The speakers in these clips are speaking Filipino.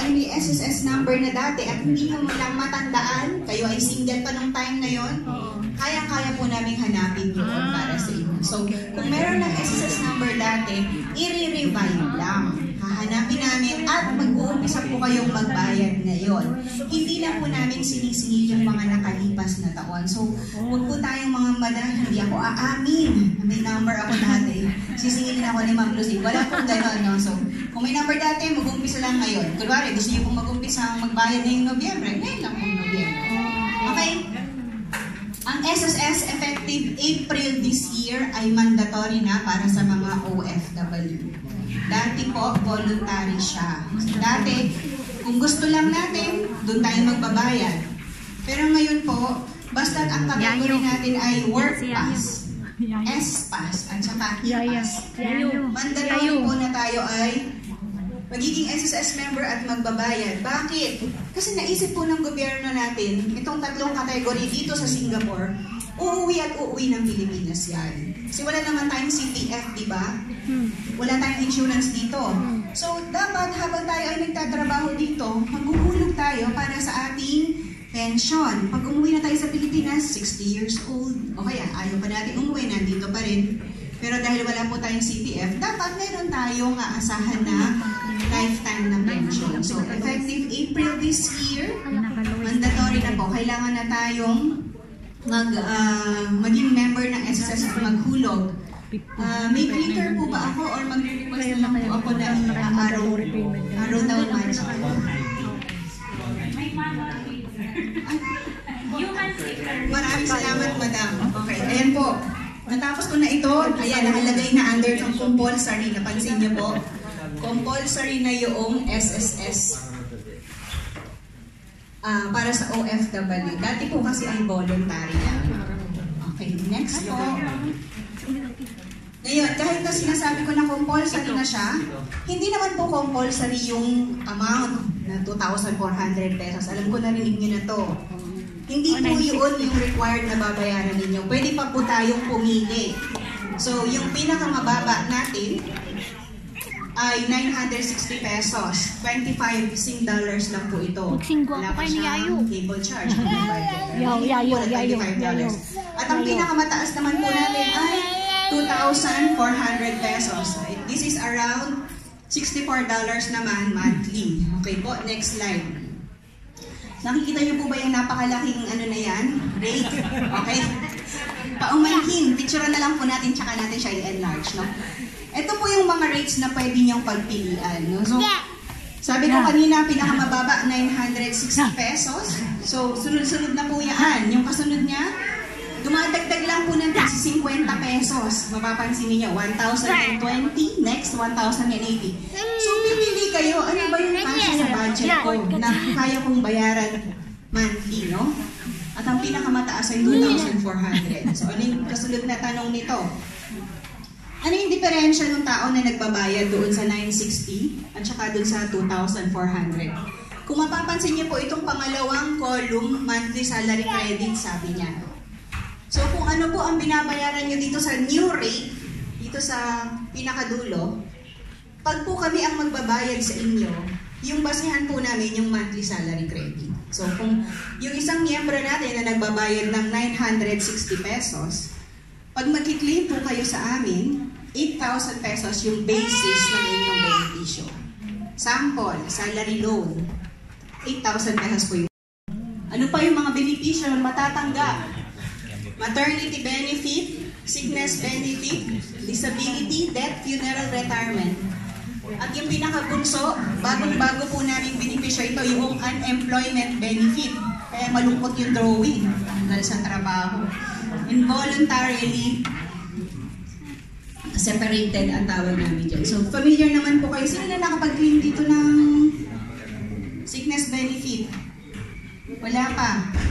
ay may SSS number na dati at hindi nyo lang matandaan, kayo ay single pa nung time na yon, kaya-kaya po namin hanapin yun para sa inyo. So, kung meron ng SSS number dati, i-revive lang. Hahanapin namin at mag-uumpisa po kayong magbayad ngayon. Hindi lang po namin sinisingil yung mga nakalipas na taon. So, huwag po tayong mga madahil, hindi ako aamin. May number ako dati. Sisingilin ako ni Ma'am Lucy. Wala pong gano'n, no? So, kung may number dati, mag-uumpisa lang ngayon. Kunwari, gusto niyo pong mag-uumpisa magbayad ngayong Nobyembre, ngayon lang pong Nobyembre. Okay? Ang SSS effective April this year ay mandatory na para sa mga OFW. Dati po, voluntary siya. Dati, kung gusto lang natin, doon tayo magbabayad. Pero ngayon po, basta ang category natin ay work pass, S-pass, at saka E-pass. Mandatory po na tayo ay magiging SSS member at magbabayad. Bakit? Kasi naisip po ng gobyerno natin, itong tatlong kategory dito sa Singapore, uuwi at uuwi ng Pilipinas yan. Kasi wala naman tayong CPF, di ba? Wala tayong insurance dito. So, dapat habang tayo ay nagtatrabaho dito, maghuhulog tayo para sa ating pension. Pag umuwi na tayo sa Pilipinas, 60 years old, o kaya ayaw pa natin umuwi, nandito pa rin. Pero dahil wala po tayong CPF, dapat meron tayong aasahan na lifetime na pension. So, effective April this year, mandatory na po. Kailangan na tayong maging member ng SSS at maghulog. May glitter po ba ako or mag-request na lang po ako na araw daw match? Maraming salamat, madam. Okay, ayan po. Natapos ko na ito. Ayan, nakalagay na under ng compulsory. Napansin niyo po? Compulsory na yung SSS para sa OFW. Dati po kasi ay voluntary lang. Okay, next po. Ngayon, kahit na sinasabi ko na compulsory na siya, hindi naman po compulsory yung amount na 2,400 pesos. Alam ko narinig niyo na to. Hindi po yun yung required na babayaran ninyo. Pwede pa po tayong pumili. So, yung pinakamababa natin ay 960 pesos. 25 Sing dollars lang po ito. Wala pa siyang cable charge. $25. At ang pinakamataas naman po natin ay 2,400 pesos. This is around $64 naman monthly. Okay po, next slide. Nakikita niyo po ba yung napakalaking ano na yan? Rate. Okay? Paumanhin. Picture na lang po natin, tsaka natin siya i-enlarge, no? Ito po yung mga rates na pwede niyong pagpilian, no? So, sabi ko kanina, pinakamababa, 960 pesos. So, sunod-sunod na po yan. Yung kasunod niya, dumadagdag lang po ng 50 pesos. Mapapansin niyo, 1,020, next 1,080. So, pipili kayo, ano ba yung kasya sa budget ko na kaya kong bayaran monthly, no? At ang pinakamataas ay 2,400. So, ano yung kasunod na tanong nito? Ano yung diferensya ng tao na nagbabayad doon sa 960 at saka doon sa 2,400? Kung mapapansin niyo po, itong pangalawang column, monthly salary credit, sabi niya. So, kung ano po ang binabayaran nyo dito sa new rate, dito sa pinakadulo, pag po kami ang magbabayad sa inyo, yung basehan po namin yung monthly salary credit. So, kung yung isang miyembro natin na nagbabayad ng 960 pesos, pag mag-claim po kayo sa amin, 8,000 pesos yung basis ng inyong benepisyo. Sample, salary loan, 8,000 pesos po yung. Ano pa yung mga benepisyo na matatanggap? Maternity benefit, sickness benefit, disability, death, funeral, retirement. At yung pinakabunso, bagong-bago po namin benepisyo ito, yung unemployment benefit. Kaya malungkot yung drawing dahil sa trabaho. Involuntarily separated ang tawag namin dyan. So, familiar naman po kayo. Sino na nakapag-claim dito ng sickness benefit? Wala pa.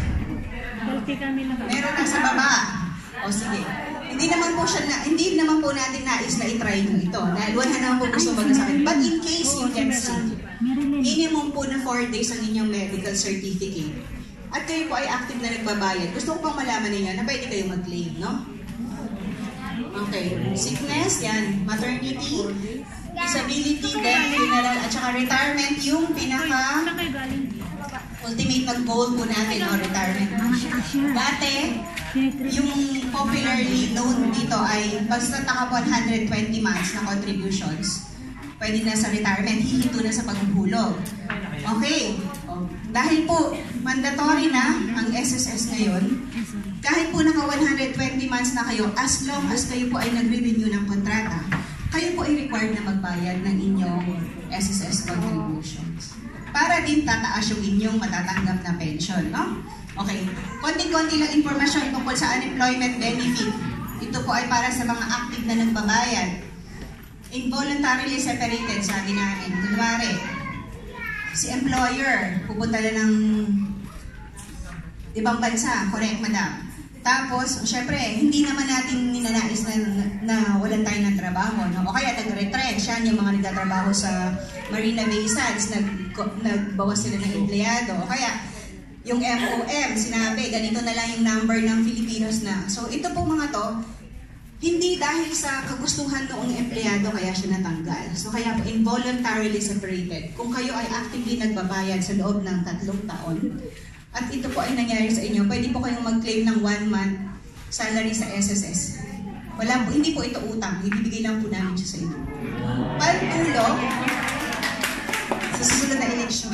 Meron na sa baba. O sige. Hindi naman po natin nais na i-try nyo ito. Dahil wala naman po gusto magkasakit. But in case you can see, minimum po na 4 days ang inyong medical certificate. At kayo po ay active na nagbabayad. Gusto ko pang malaman ninyo na pwede kayo mag-claim, no? Okay. Sickness, yan. Maternity. disability, death, funeral, at saka retirement, yung pinaka ultimate na goal po natin, o retirement. Dati, yung popularly known dito ay basta naka 120 months na contributions, pwede na sa retirement, hihinto na sa paghuhulog. Okay. Dahil po, mandatory na ang SSS ngayon, kahit po naka 120 months na kayo, as long as kayo po ay nagre-renew ng kontrata, kayo po ay required na magbayad ng inyong SSS contributions. Para din tataas yung inyong matatanggap na pension, no? Okay. Konting-konti lang informasyon tungkol sa unemployment benefit. Ito po ay para sa mga active na nagbabayad. Involuntarily separated, sabi namin. Kunwari, si employer, pupunta na ng ibang bansa, correct, madam? Tapos, syempre, hindi naman natin ninanais na walan tayo ng trabaho, no? O kaya nag-retrench, yan yung mga nagtatrabaho sa Marina Bay Sands, nagbawas sila ng empleyado. O kaya, yung MOM, sinabi, ganito na lang yung number ng Filipinos na. So, ito po mga to, hindi dahil sa kagustuhan noong empleyado kaya siya natanggal. So, kaya po involuntarily separated. Kung kayo ay actively nagbabayad sa loob ng 3 taon, at ito po ay nangyari sa inyo, pwede po kayong mag-claim ng 1 month salary sa SSS. Wala po, hindi po ito utang. Ibibigay lang po namin siya sa inyo. Pantulong sa susunod na eleksyon.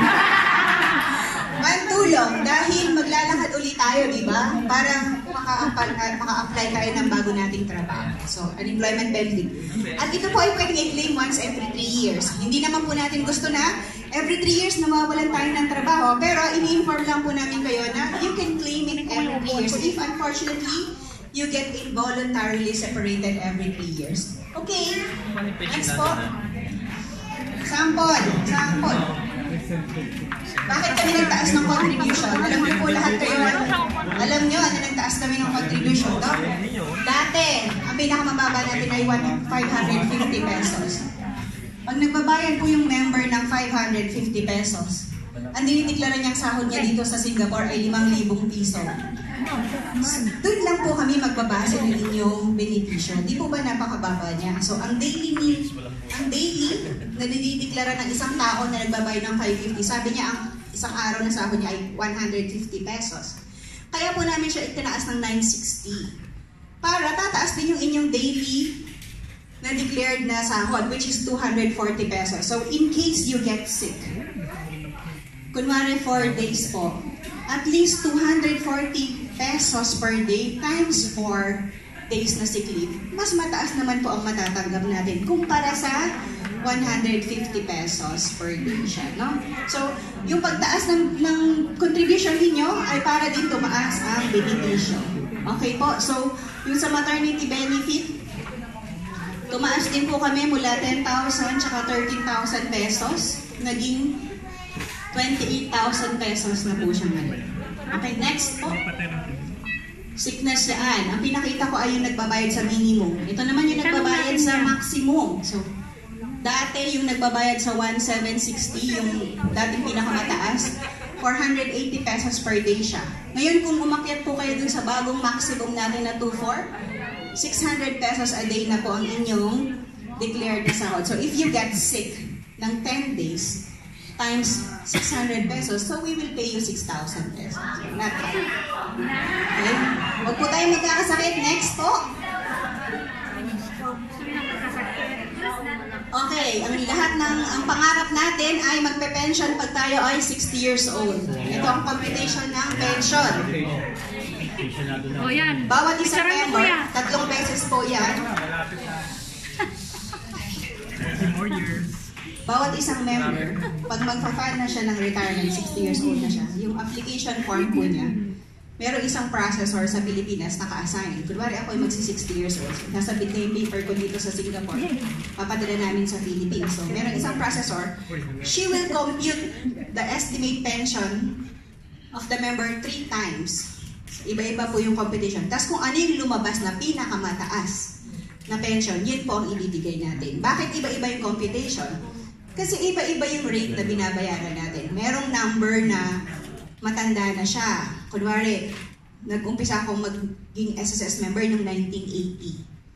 Pantulong dahil maglalakad ulit tayo, di ba? Para maka-apply tayo ng bago nating trabaho. So, unemployment benefit. At ito po ay pwedeng i-claim once every 3 years. Hindi naman po natin gusto na every 3 years nawawalan tayo ng trabaho, pero ini-inform lang po namin kayo na you can claim it every 3 years if unfortunately you get involuntarily separated every 3 years. Okay, next po. Sample. Bakit kami nagtaas ng contribution? Alam niyo po lahat kayo, alam niyo na nagtaas kami ng contribution, no? Dati, ang pinakamababa natin ay 550 pesos. Pag nagbabayad po yung member ng 550 pesos, ang dinideklara niyang sahod niya dito sa Singapore ay 5,000 piso. Doon lang po kami magbabase ng inyong benepisyo. Di po ba napakababa niya? So, ang daily na dinideklara ng isang tao na nagbabayad ng 550, sabi niya ang isang araw na sahod niya ay 150 pesos. Kaya po namin siya itinaas ng 960. Para tataas din yung inyong daily na declared na sahod, which is 240 pesos. So, in case you get sick, kunwari 4 days po, at least 240 pesos per day times 4 days na sick leave, mas mataas naman po ang matatanggap natin kumpara sa 150 pesos per day siya, no? So, yung pagtaas ng contribution ninyo ay para din tumaas ang benepisyo. Okay po? So, yung sa maternity benefit, tumaas din po kami mula 10,000 tsaka 13,000 pesos. Naging 28,000 pesos na po siya ngayon. Okay, next po. Sickness yan. Ang pinakita ko ay yung nagbabayad sa minimum. Ito naman yung nagbabayad sa maximum. So, dati yung nagbabayad sa 1,760, yung dating pinakamataas, 480 pesos per day siya. Ngayon, kung umakyat po kayo dun sa bagong maximum natin na 2,400, 600 pesos a day na po ang inyong declared na sahod. So, if you get sick ng 10 days, times 600 pesos, so we will pay you 6,000 pesos. Not bad. Okay? Huwag po tayo magkakasakit. Next po. Okay, ang pangarap natin ay magpe-pension pag tayo ay 60 years old. Ito ang computation ng pension. Bawat isang member, 3 beses po yan. Bawat isang member, pag magpa-file na siya ng retirement, 60 years old na siya, yung application form po niya, meron isang processor sa Pilipinas naka-assign. Kunwari ako ay magsi-60 years old. Nasa name paper ko dito sa Singapore. Papadala namin sa Philippines. So, meron isang processor. She will compute the estimate pension of the member 3 times. Iba-iba po yung computation. Tapos kung ano yung lumabas na pinakamataas na pension, yun po ang ibibigay natin. Bakit iba-iba yung computation? Kasi iba-iba yung rate na binabayaran natin. Merong number na matanda na siya. Kunwari, nag-umpisa akong maging SSS member noong 1980.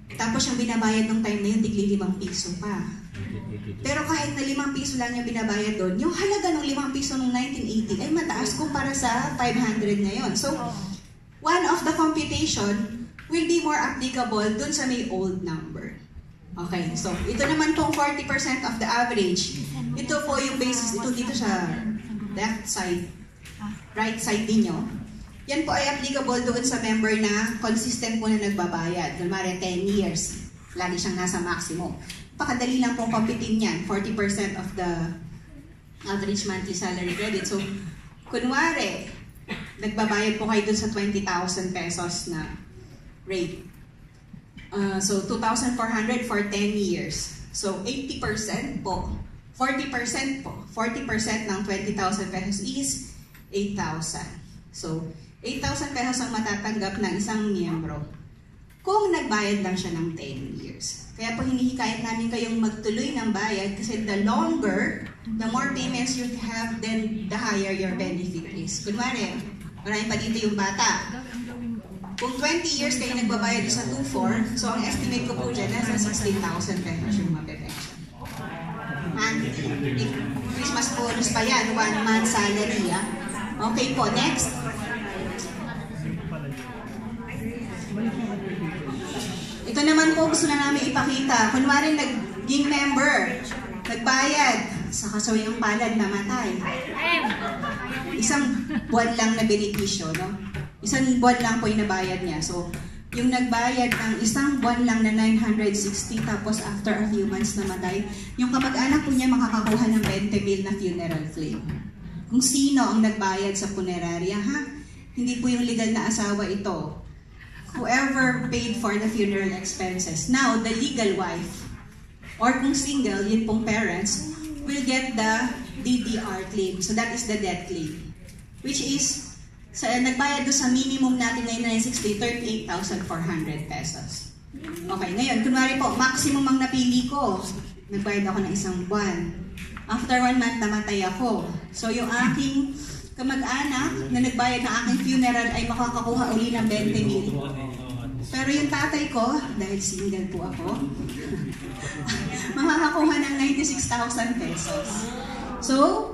Tapos yung binabayad ng time na yun, tigli 5 piso pa. Pero kahit na 5 piso lang yung binabayad doon, yung halaga ng 5 piso noong 1980 ay mataas kumpara sa 500 ngayon. So, one of the computation will be more applicable doon sa may old number. Okay, so ito naman pong 40% of the average. Ito po yung basis, ito dito sa left side, right side ninyo. Yan po ay applicable doon sa member na consistent po na nagbabayad. Kunwari 10 years, lagi siyang nasa maximum. Pakadali lang pong computing yan, 40% of the average monthly salary credit. So, kunwari, nagbabayad po kayo doon sa 20,000 pesos na rate. So, 2,400 for 10 years. So, 80% po, 40% po, 40% ng 20,000 pesos is 8,000. So, 8,000 pesos ang matatanggap ng isang miyembro kung nagbayad lang siya ng 10 years. Kaya po hinihikayat namin kayong magtuloy ng bayad kasi the longer, the more payments you have, then the higher your benefit is. Kunwari, marami pa dito yung bata. Kung 20 years kayo nagbabayad sa 2,400, so ang estimate ko po dyan, nasa 16,000 pesos yung mape-pension. Monthly. Christmas bonus pa yan, 1 month salary. Okay po, next. Ito naman po gusto na namin ipakita. Kunwari naging member, nagbayad, sa kasawayang palad namatay. Isang buwan lang na benepisyo, no? Isang buwan lang po yung nabayad niya. So, yung nagbayad ng isang buwan lang na 960, tapos after a few months namatay, yung kamag-anak po niya makakakuha ng 20 bill na funeral claim. Kung sino ang nagbayad sa punerarya, ha? Hindi po yung legal na asawa ito. Whoever paid for the funeral expenses. Now, the legal wife, or kung single, yun pong parents, will get the DDR claim. So that is the death claim. Which is, nagbayad doon sa minimum natin ngayon na 38,400 pesos. Okay, ngayon, kunwari po, maximum ang napili ko. Nagbayad ako ng isang buwan. After 1 month, namatay ako. So yung aking kamag-anak na nagbayad ng aking funeral ay makakakuha uli ng 20,000. Pero yung tatay ko, dahil single po ako, makakakuha ng 96,000 pesos. So,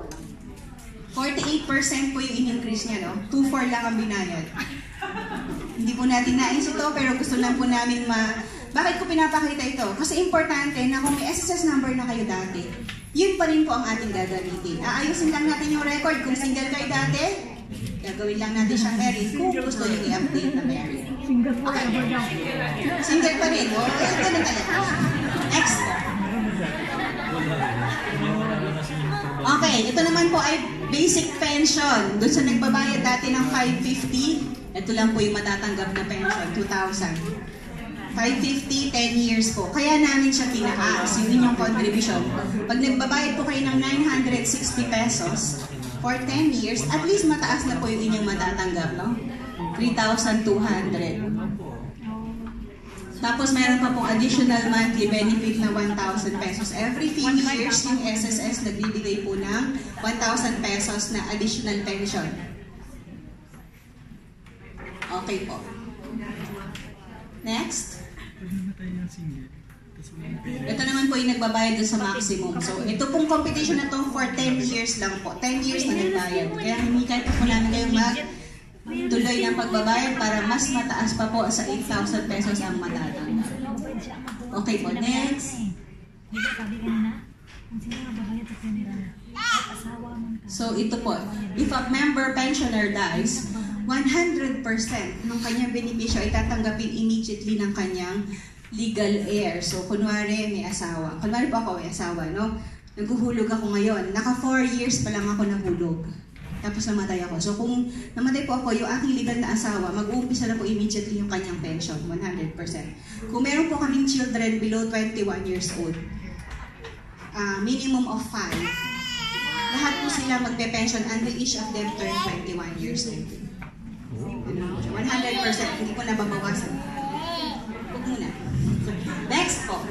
48% po yung in-increase niya, no? 2,400 lang ang binayad. Hindi po natin nais ito, pero gusto lang po namin Bakit ko pinapakita ito? Kasi importante na kung may SSS number na kayo dati, yun pa rin po ang ating gagamitin. Aayusin lang natin yung record. Kung single kayo dati, gagawin lang natin siyang married. Kung gusto nyo i-update na married. Okay. Single pa rin. Oh, ganun talaga. Next. Okay, ito naman po ay basic pension. Doon sa nagbabayad dati ng 550, ito lang po yung matatanggap na pension, 2,000. 550, 10 years po. Kaya namin siya tinaas, yung inyong contribution. Pag nagbabayad po kayo ng 960 pesos for 10 years, at least mataas na po yung inyong matatanggap, no? 3,200. Tapos meron pa pong additional monthly benefit na 1,000 pesos. Every few years, yung SSS nagbibigay po ng 1,000 pesos na additional pension. Okay po. Next. Ito naman po yung nagbabayad dun sa maximum. So, ito pong competition na to for 10 years lang po. 10 years na nagbayad. Kaya hinihikat po namin kayong tuloy ng pagbabayad para mas mataas pa po sa 8,000 pesos ang matatanggap. Okay po, next. So ito po, if a member pensioner dies, 100% ng kanyang benepisyo ay tatanggapin immediately ng kanyang legal heir. So kunwari may asawa. Kunwari po ako may asawa, no? Naghuhulog ako ngayon. Naka 4 years pa lang ako nahulog. Tapos namatay ako. So kung namatay po ako, yung aking legal na asawa, mag-uumpisa na po immediately yung kanyang pension, 100%. Kung meron po kaming children below 21 years old, minimum of 5, lahat po sila magpe-pension until each of them turn 21 years old. 100%, hindi ko nababawasan. Huwag muna. Next po.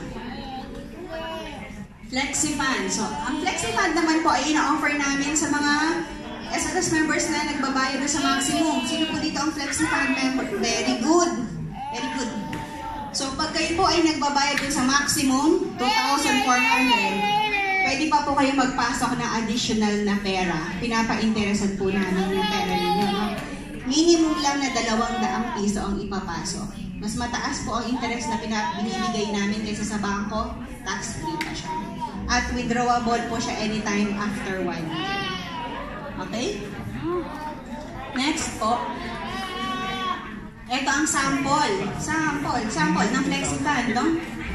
FlexiFund. So, ang FlexiFund naman po ay ina-offer namin sa mga SSS members na nagbabayad na sa maximum. Sino po dito ang FlexiFund member? Very good. Very good. So pag kayo po ay nagbabayad dun sa maximum, 2,400, pwede pa po kayo magpasok ng additional na pera. Pinapa-interesan po namin yung pera ninyo. No? Minimum lang na 200 piso ang ipapasok. Mas mataas po ang interest na binibigay namin kaysa sa bangko, tax-free pa siya. At withdrawable po siya anytime after 1 year. Okay? Next po. Ito ang sample ng FlexiFund, no?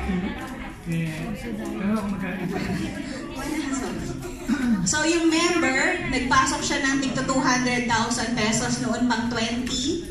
So, yung member, nagpasok siya ng tigto 200,000 pesos noon pang 2017.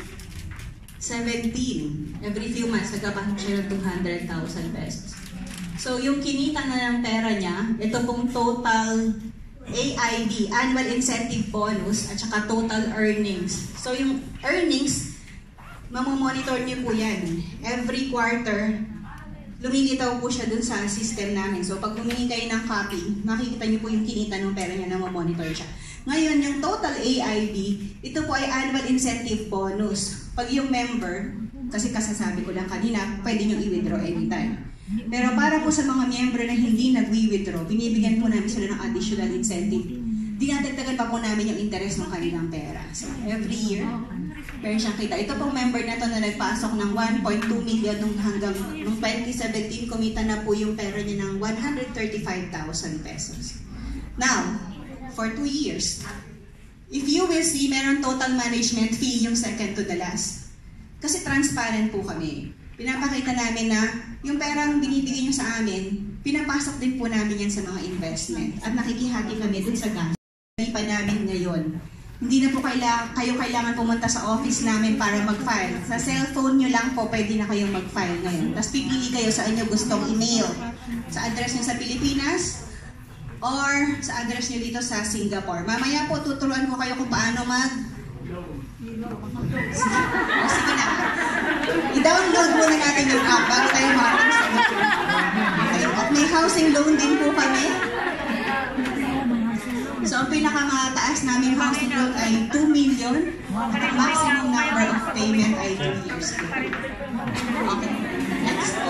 Every few months, nagpapasok siya ng 200,000 pesos. So, yung kinita na ng pera niya, ito pong total AIB, Annual Incentive Bonus, at saka total earnings. So, yung earnings, mamomonitor niyo po yan. Every quarter, lumilitaw po siya dun sa system namin. So, pag humingi kayo ng copy, makikita niyo po yung kinita ng pera niya na mamomonitor siya. Ngayon, yung total AIB, ito po ay Annual Incentive Bonus. Pag yung member, kasi kasasabi ko lang kanina, pwede nyo i-withdraw anytime. Pero para po sa mga miyembro na hindi nag-withdraw, binibigyan po namin sila ng additional incentive. Dinadagdagan pa po namin yung interest ng kanilang pera. So, every year, meron siyang kita. Ito pong member na to na nagpasok ng 1.2 million hanggang 2017, kumita na po yung pera niya ng 135,000 pesos. Now, for 2 years, if you will see, meron total management fee yung second to the last. Kasi transparent po kami. Pinapakita namin na yung perang binibigay nyo sa amin, pinapasok din po namin yan sa mga investment. At nakikihati kami dun sa gas. Hindi pa namin ngayon. Hindi na po kayo kailangan pumunta sa office namin para mag-file. Sa cellphone nyo lang po pwede na kayong mag-file ngayon. Tapos pipili kayo sa inyo gustong email. Sa address nyo sa Pilipinas or sa address nyo dito sa Singapore. Mamaya po tuturuan ko kayo kung paano sige na. I-download muna natin yung app bago tayo makakita sa at may housing loan din po kami. So, ang pinakamataas namin housing loan ay 2 million. At ang maximum number of payment ay 2 years. Okay. Next po.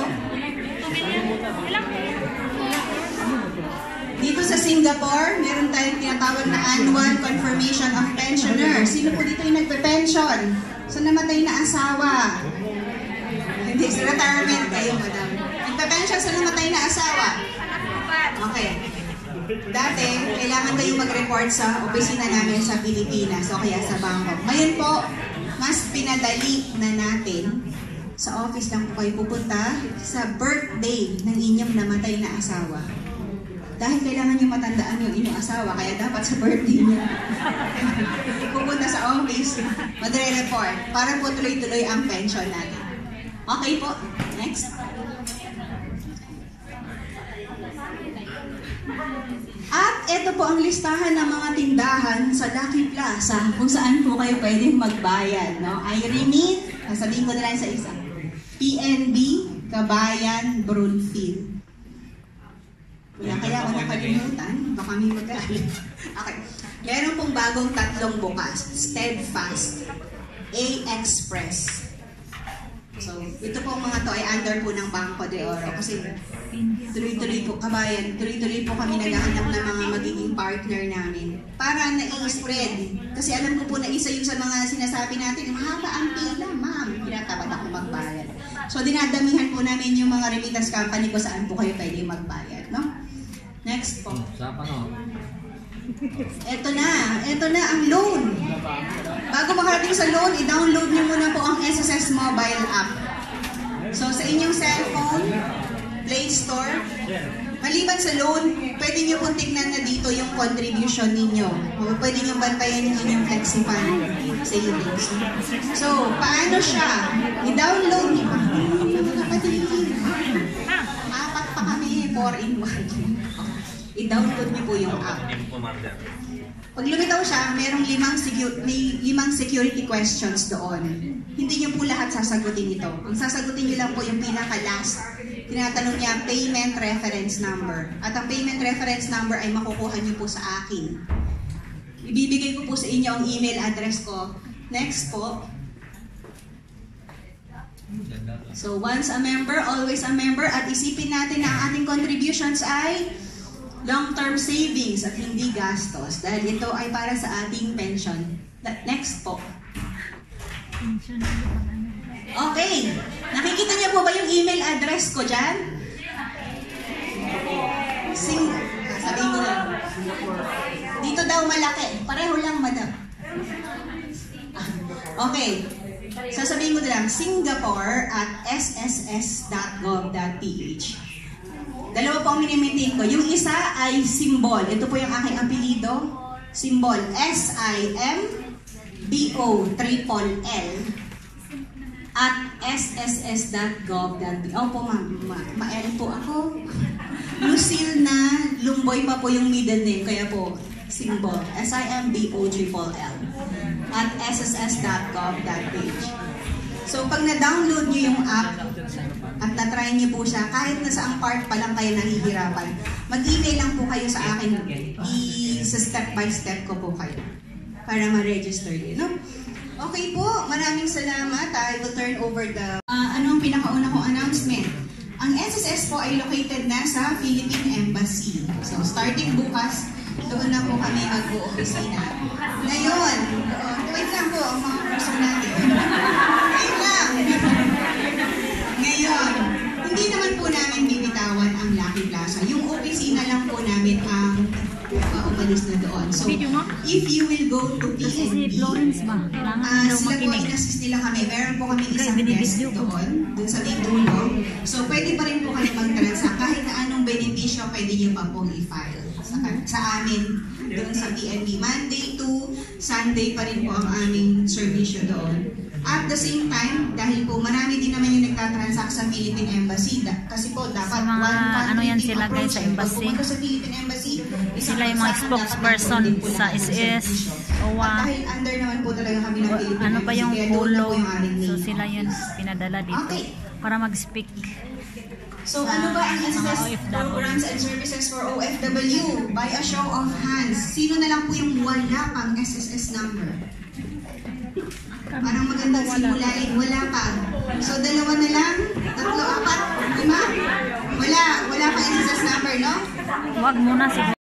Dito sa Singapore, meron tayong tinatawag na Annual Confirmation of Pensioner. Sino po dito yung nagpe-pension? Sa namatay na asawa? Hindi, sa retirement kayo, madam. Nagpe-pension sa namatay na asawa? Okay. Dati, kailangan kayo mag-report sa opisina namin sa Pilipinas o kaya sa bangko. Ngayon po, mas pinadali na natin. Sa office lang po kayo pupunta sa birthday ng inyong namatay na asawa. Dahil kailangan nyo matandaan yung inyong asawa, kaya dapat sa birthday nyo. Pupunta sa office, magre-report para po tuloy-tuloy ang pension natin. Okay po, next. At ito po ang listahan ng mga tindahan sa Lucky Plaza kung saan po kayo pwedeng magbayad. No? I-remit, sasabihin ko na lang sa isa. PNB, Kabayan, Brownfield. Kaya ako nakalimutan, baka may magalit. Okay. Meron pong bagong tatlong bukas. Steadfast, A-Express. So, ito po mga to ay under po ng Bangko de Oro. Kasi tuloy-tuloy po, kabayan, tuloy-tuloy po kami naghahanap ng mga magiging partner namin. Para na-i-spread. Kasi alam ko po na isa yung sa mga sinasabi natin, mahaba ang pila, ma'am. Pinatapat ako magbayad. So, dinadamihan po namin yung mga remittance company kung saan po kayo pwede magbayad. No? Next po. Ito na ang loan. Bago makarating sa loan, i-download niyo muna po ang SSS mobile app. So sa inyong cellphone, Play Store, maliban sa loan, pwede niyo pong tignan na dito yung contribution ninyo. Pwede niyo bantayan yung inyong FlexiFund savings. So, paano siya? I-download niyo. Apat pa kami, 4-in-1. I-download niyo po yung app. Pag lumitaw siya, merong limang security questions doon. Hindi niyo po lahat sasagutin ito. Ang sasagutin niyo lang po yung pinaka-last. Tinatanong niya payment reference number. At ang payment reference number ay makukuha niyo po sa akin. Ibibigay ko po sa inyo ang email address ko. Next po. So once a member, always a member. At isipin natin na ang ating contributions ay long-term savings at hindi gastos. Dahil ito ay para sa ating pension. Next po. Okay. Nakikita niyo po ba yung email address ko dyan? Sabihin ko lang. Dito daw malaki. Pareho lang, madam. Okay. Sasabihin ko lang, singapore@sss.gov.ph. Dalawa po ang minimaintain ko. Yung isa ay symbol. Ito po yung aking apelido. Symbol. SIMBO_LL at sss.gov.ph. Opo, ma-L po ako. Lucille na Lumboy pa po yung middle name. Kaya po, symbol. SIMBO_LL at sss.gov.ph. So, pag na-download nyo yung app at na-try nyo po siya, kahit na saang part pa lang kayo nahihirapan, mag-email lang po kayo sa akin. Sa step by step ko po kayo para ma-register nyo. No? Okay po, maraming salamat. I will turn over the... Ano ang pinakauna kong announcement? Ang SSS po ay located na sa Philippine Embassy. So, starting bukas, doon na po kami mag-o-opisina. Ngayon, wait lang po ang mga person natin. Wait lang! Ngayon, hindi naman po namin bibitawan ang Lucky Plaza. Yung opisina lang po namin ang umalis na doon. So, if you will go to PNB, sila po in-assist nila kami. Meron po kami isang desk doon sa may dulo. So, pwede pa rin po kayo mag-transact. Kahit na anong benepisyo, pwede nyo pa pong i-file sa amin doon sa PNB. Monday to Sunday pa rin po ang aming servisyo doon. At the same time, dahil po marami din naman yung nagtatransact sa Philippine Embassy, kasi po dapat ano yan sila guys sa embassy. Sa Philippine Embassy, sila yung mga spokesperson sa SS. At dahil under naman po talaga kami ng Philippine ano pa yung Embassy, pulo. So sila yun pinadala dito para mag-speak. So ano ba ang SSS programs and services for OFW? By a show of hands, sino na lang po yung wala pang SSS number? Parang magandang simulain, wala pa. So, 2 na lang, 3, 4, 5. Wala pa SSS number, no? Wag muna siguro.